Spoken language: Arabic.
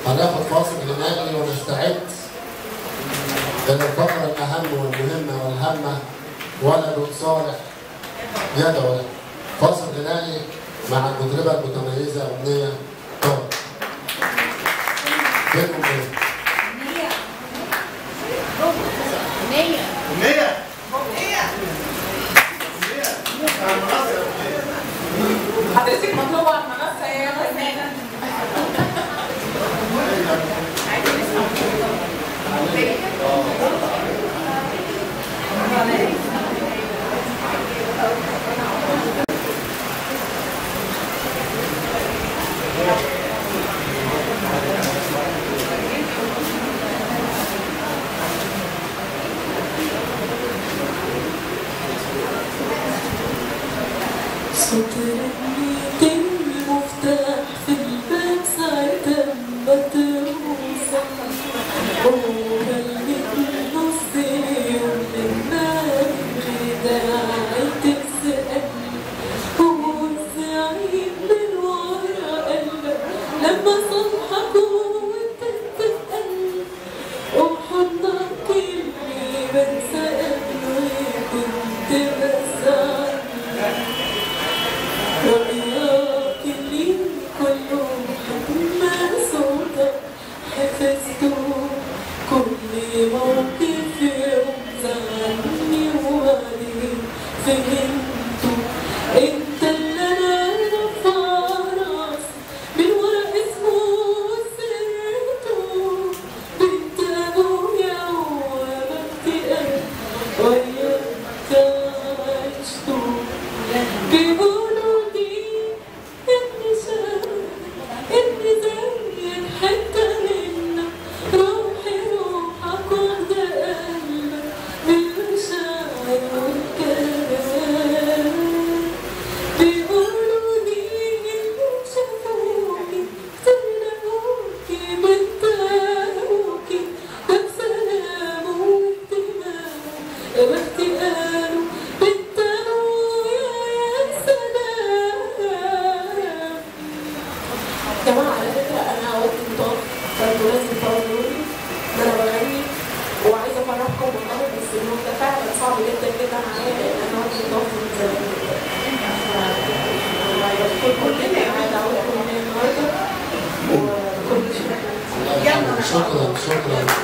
هناخد فاصل غنائي ونستعد للفقرة الأهم والمهمة والهامة ولد صالح يدعو. فاصل غنائي مع المطربة المتميزة أمنية طارق. فينكم فين؟ حضرتك مطلوبة على المنصة يا فنانة. عايزين نسمع صوتك المفتاح في الباب ساعتها ما توصل وخليك نص يوم النار داعي تسألني هو الزعيم من ورا قلبك لما صلحك وتتقل وحضنك اللي بنسى قبله كنت بزعل رأيك اللي كله حكمة صوتك حفظته كل موقف يوم زعلني وبعدين فهمته انت اللي انا رافعة راسي من ورا اسمه سرته بنت ابويا وبنت قلبي وياك عشته بيقولوا لي إني زيك حتة منك روحي روحك واخدة قلبك بالمشاعر والكلام بيقولوا لي إني شافوكي تلاقوكي بتلاقوكي ده بسلام واهتمام باختياره جماعة. على فكرة أنا وقت مطار فانتوا لازم تقولولي إن أنا بغني وعايزة أفرحكم والله، بس الموضوع فعلا صعب جدا جدا عليا لأن أنا وقت مطار من زمان جدا. بشكر كلنا على دعوتكم النهارده وكل شكرا. شكرا.